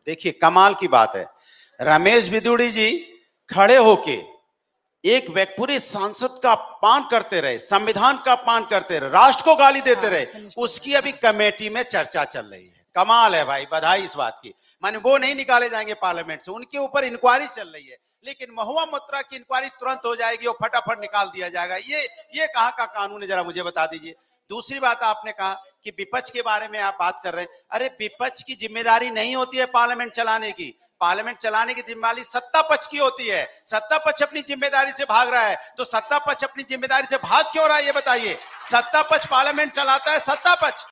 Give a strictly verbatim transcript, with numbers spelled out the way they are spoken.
देखिए कमाल की बात है, रमेश बिदुड़ी जी खड़े होके एक व्यक्ति पूरे सांसद का अपमान करते रहे, संविधान का अपमान करते रहे, राष्ट्र को गाली देते रहे, उसकी अभी कमेटी में चर्चा चल रही है। कमाल है भाई, बधाई इस बात की। माने वो नहीं निकाले जाएंगे पार्लियामेंट से, उनके ऊपर इंक्वायरी चल रही है, लेकिन महुआ मोइत्रा की इंक्वायरी तुरंत हो जाएगी और फटाफट निकाल दिया जाएगा। ये ये कहां का कानून है, जरा मुझे बता दीजिए। दूसरी बात, आपने कहा कि विपक्ष के बारे में आप बात कर रहे हैं। अरे विपक्ष की जिम्मेदारी नहीं होती है पार्लियामेंट चलाने की, पार्लियामेंट चलाने की जिम्मेदारी सत्ता पक्ष की होती है। सत्ता पक्ष अपनी जिम्मेदारी से भाग रहा है, तो सत्ता पक्ष अपनी जिम्मेदारी से भाग क्यों रहा है ये बताइए। सत्ता पक्ष पार्लियामेंट चलाता है, सत्ता पक्ष